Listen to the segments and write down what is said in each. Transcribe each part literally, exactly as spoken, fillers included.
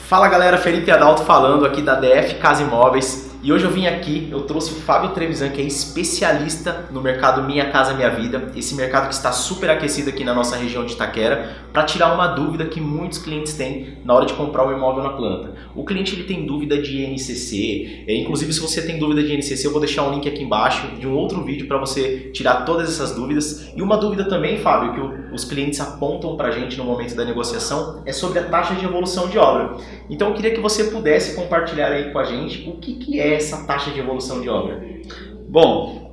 Fala galera, Felipe Adalto falando aqui da D F Casa Imóveis e hoje eu vim aqui, eu trouxe o Fábio Trevisan, que é especialista no mercado Minha Casa Minha Vida, esse mercado que está super aquecido aqui na nossa região de Itaquera, para tirar uma dúvida que muitos clientes têm na hora de comprar um imóvel na planta. O cliente ele tem dúvida de I N C C, é, inclusive se você tem dúvida de I N C C eu vou deixar um link aqui embaixo de um outro vídeo para você tirar todas essas dúvidas. E uma dúvida também, Fábio, que o, os clientes apontam para a gente no momento da negociação é sobre a taxa de evolução de obra. Então eu queria que você pudesse compartilhar aí com a gente o que, que é essa taxa de evolução de obra. Bom,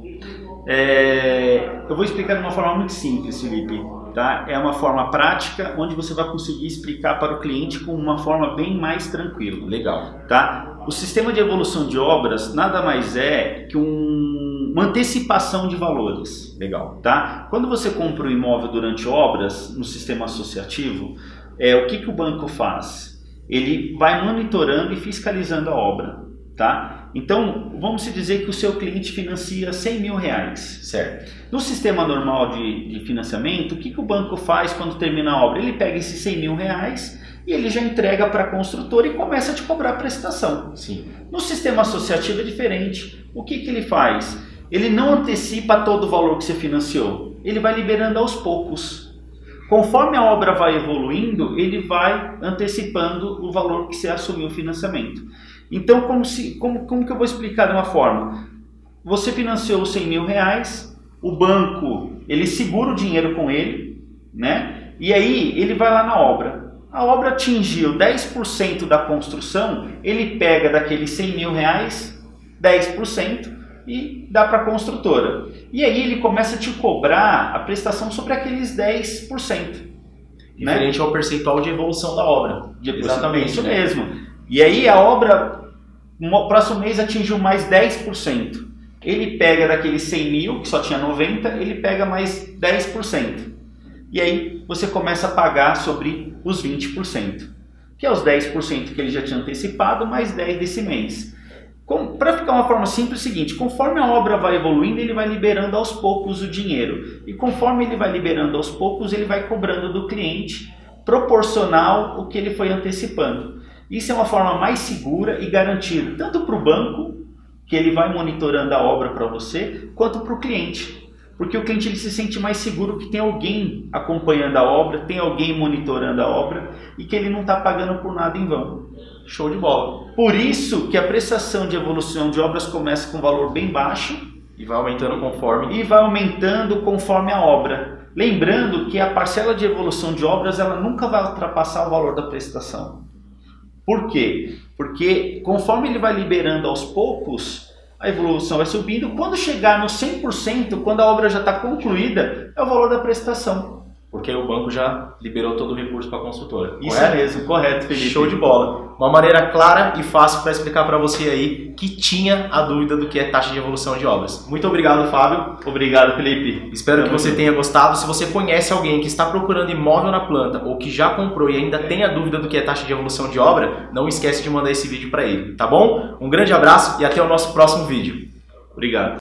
é, eu vou explicar de uma forma muito simples, Felipe. Tá? É uma forma prática onde você vai conseguir explicar para o cliente com uma forma bem mais tranquila. Legal. Tá? O sistema de evolução de obras nada mais é que um, uma antecipação de valores. Legal. Tá? Quando você compra um imóvel durante obras no sistema associativo, é, o que, que o banco faz? Ele vai monitorando e fiscalizando a obra. Tá? Então, vamos dizer que o seu cliente financia cem mil reais. Certo. No sistema normal de, de financiamento, o que, que o banco faz quando termina a obra? Ele pega esses cem mil reais e ele já entrega para a construtora e começa a te cobrar a prestação. Sim. No sistema associativo é diferente. O que, que ele faz? Ele não antecipa todo o valor que você financiou. Ele vai liberando aos poucos. Conforme a obra vai evoluindo, ele vai antecipando o valor que você assumiu o financiamento. Então, como, se, como, como que eu vou explicar de uma forma? Você financiou cem mil reais, o banco ele segura o dinheiro com ele, né? E aí ele vai lá na obra. A obra atingiu dez por cento da construção, ele pega daqueles cem mil reais, dez por cento e dá para a construtora. E aí ele começa a te cobrar a prestação sobre aqueles dez por cento. Diferente, né? Ao percentual de evolução da obra. Exatamente, isso mesmo. E aí a obra, no próximo mês atingiu mais dez por cento. Ele pega daqueles cem mil, que só tinha noventa, ele pega mais dez por cento. E aí você começa a pagar sobre os vinte por cento. Que é os dez por cento que ele já tinha antecipado, mais dez por cento desse mês. Para ficar uma forma simples, é o seguinte, conforme a obra vai evoluindo, ele vai liberando aos poucos o dinheiro. E conforme ele vai liberando aos poucos, ele vai cobrando do cliente proporcional ao que ele foi antecipando. Isso é uma forma mais segura e garantida, tanto para o banco, que ele vai monitorando a obra para você, quanto para o cliente. Porque o cliente ele se sente mais seguro que tem alguém acompanhando a obra, tem alguém monitorando a obra e que ele não está pagando por nada em vão. Show de bola. Por isso que a prestação de evolução de obras começa com um valor bem baixo e vai aumentando conforme e vai aumentando conforme a obra. Lembrando que a parcela de evolução de obras ela nunca vai ultrapassar o valor da prestação. Por quê? Porque conforme ele vai liberando aos poucos, a evolução vai subindo. Quando chegar no cem por cento, quando a obra já está concluída, é o valor da prestação. Porque o banco já liberou todo o recurso para a construtora. Isso é mesmo, correto, Felipe. Show de bola. Uma maneira clara e fácil para explicar para você aí que tinha a dúvida do que é taxa de evolução de obras. Muito obrigado, Fábio. Obrigado, Felipe. Espero que você tenha gostado. Se você conhece alguém que está procurando imóvel na planta ou que já comprou e ainda tem a dúvida do que é taxa de evolução de obra, não esquece de mandar esse vídeo para ele, tá bom? Um grande abraço e até o nosso próximo vídeo. Obrigado.